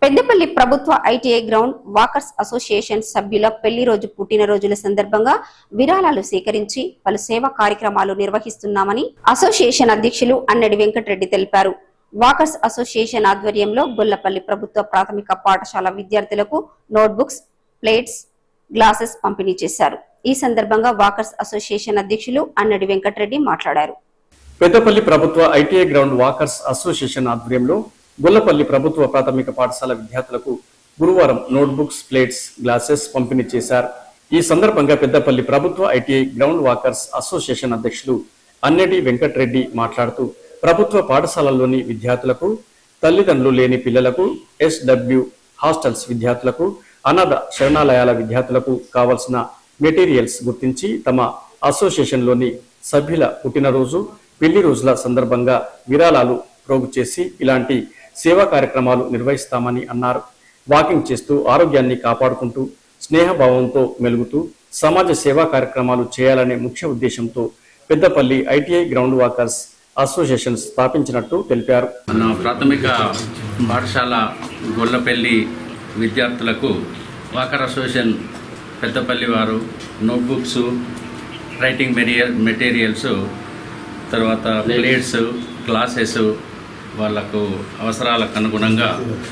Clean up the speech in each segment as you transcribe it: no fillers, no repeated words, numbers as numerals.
పెద్దపల్లి ప్రభుత్వ ITI ground walkers association సభ్యుల పెళ్లి రోజు పుట్టినరోజుల సందర్భంగా విరాళాలు సేకరించి పలు సేవా కార్యక్రమాలు నిర్వహిస్తున్నామని అసోసియేషన్ అధ్యక్షులు అన్నడి వెంకటరెడ్డి తెలిపారు. వాకర్స్ అసోసియేషన్ ఆధ్వర్యంలో గొల్లపల్లి ప్రభుత్వ ప్రాథమిక పాఠశాల విద్యార్థులకు నోట్బుక్స్, ప్లేట్స్, గ్లాసెస్ పంపిణీ చేశారు. ఈ సందర్భంగా వాకర్స్ అసోసియేషన్ అధ్యక్షులు అన్నడి వెంకటరెడ్డి మాట్లాడారు. పెద్దపల్లి ప్రభుత్వ ఐటీఐ గ్రౌండ్ వాకర్స్ అసోసియేషన్ ఆధ్వర్యంలో గొల్లపల్లి ప్రభుత్వ ప్రాథమిక పాఠశాల విద్యార్థులకు గురువారం నోట్బుక్స్, ప్లేట్స్, గ్లాసెస్ పంపిణీ చేశారు. ఈ సందర్భంగా పెద్దపల్లి ప్రభుత్వ ఐటీఐ గ్రౌండ్ వాకర్స్ అసోసియేషన్ అధ్యక్షులు అన్నడి వెంకటరెడ్డి మాట్లాడుతూ ప్రభుత్వ పాఠశాలల్లోని విద్యార్థులకు, తల్లిదండ్రులు లేని పిల్లలకు, ఎస్డబ్ల్యూ హాస్టల్స్ విద్యార్థులకు, అనాథ శరణాలయాల విద్యార్థులకు కావలసిన మెటీరియల్స్ గుర్తించి తమ అసోసియేషన్లోని సభ్యుల పుట్టినరోజు, పెళ్లి రోజుల సందర్భంగా విరాళాలు ప్రోగు చేసి ఇలాంటి సేవా కార్యక్రమాలు నిర్వహిస్తామని అన్నారు. వాకింగ్ చేస్తూ ఆరోగ్యాన్ని కాపాడుకుంటూ స్నేహభావంతో మెలుగుతూ సమాజ సేవా కార్యక్రమాలు చేయాలనే ముఖ్య ఉద్దేశంతో Peddapalli ITI ground walkers association స్థాపించినట్టు తెలిపారు. మన ప్రాథమిక పాఠశాల గొల్లపల్లి విద్యార్థులకు వాకర్ అసోసియేషన్ పెద్దపల్లి వారు నోట్బుక్స్, రైటింగ్ మెటీరియల్స్, తర్వాత ప్లేట్స్, గ్లాసెస్ వాళ్ళకు అవసరాలకు అనుగుణంగా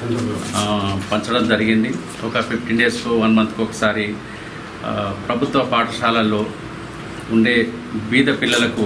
పంచడం జరిగింది. ఒక 15 డేస్కు 1 మంత్కు ఒకసారి ప్రభుత్వ పాఠశాలల్లో ఉండే బీద పిల్లలకు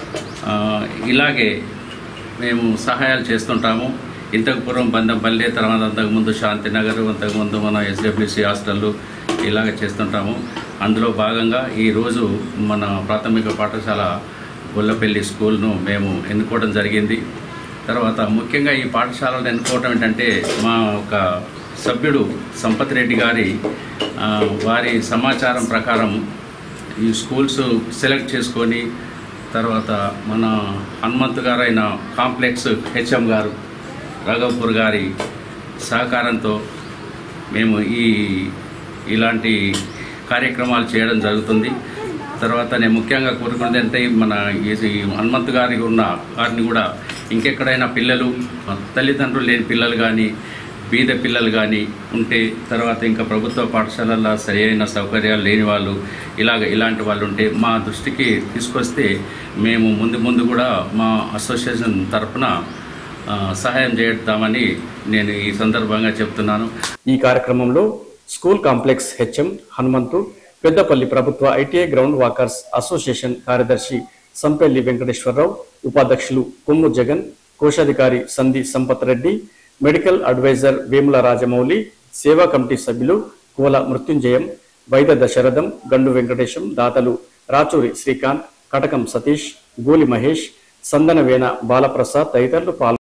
ఇలాగే మేము సహాయాలు చేస్తుంటాము. ఇంతకు పూర్వం బందంపల్లి, తర్వాత అంతకుముందు శాంతినగర్, అంతకుముందు మన ఎస్డబ్ల్యూసి హాస్టళ్ళు ఇలాగ చేస్తుంటాము. అందులో భాగంగా ఈరోజు మన ప్రాథమిక పాఠశాల గొల్లపల్లి స్కూల్ను మేము ఎన్నుకోవడం జరిగింది. తర్వాత ముఖ్యంగా ఈ పాఠశాలను ఎన్నుకోవడం ఏంటంటే మా ఒక సభ్యుడు సంపత్ రెడ్డి గారి వారి సమాచారం ప్రకారం ఈ స్కూల్స్ సెలెక్ట్ చేసుకొని తర్వాత మన హనుమంత్ గారైన కాంప్లెక్స్ హెచ్ఎం గారు రాఘవపూర్ గారి సహకారంతో మేము ఇలాంటి కార్యక్రమాలు చేయడం జరుగుతుంది. తర్వాత నేను ముఖ్యంగా కోరుకున్నది అంటే మన ఈ హనుమంత్ గారికి ఉన్న వారిని కూడా ఇంకెక్కడైనా పిల్లలు, తల్లిదండ్రులు లేని పిల్లలు కానీ, బీద పిల్లలు కానీ ఉంటే, తర్వాత ఇంకా ప్రభుత్వ పాఠశాలల్లో సరైన సౌకర్యాలు లేని వాళ్ళు ఇలాంటి వాళ్ళు ఉంటే మా దృష్టికి తీసుకొస్తే మేము ముందు కూడా మా అసోసియేషన్ తరఫున సహాయం చేద్దామని నేను ఈ సందర్భంగా చెప్తున్నాను. ఈ కార్యక్రమంలో school complex HM Hanumanthu, Peddapalli ప్రభుత్వ ఐటీఐ గ్రౌండ్ వాకర్స్ అసోసియేషన్ కార్యదర్శి సంపెల్లి వెంకటేశ్వరరావు, ఉపాధ్యక్షులు కొమ్ము జగన్, కోశాధికారి సంధి సంపత్ రెడ్డి, మెడికల్ అడ్వైజర్ వేముల రాజమౌళి, సేవా కమిటీ సభ్యులు కోల మృత్యుంజయం, వైద్య దశరథం, గండు వెంకటేశం, దాతలు రాచూరి శ్రీకాంత్, కటకం సతీష్, గోలి మహేష్, సందనవేన బాలప్రసాద్ తదితరులు పాల్గొన్నారు.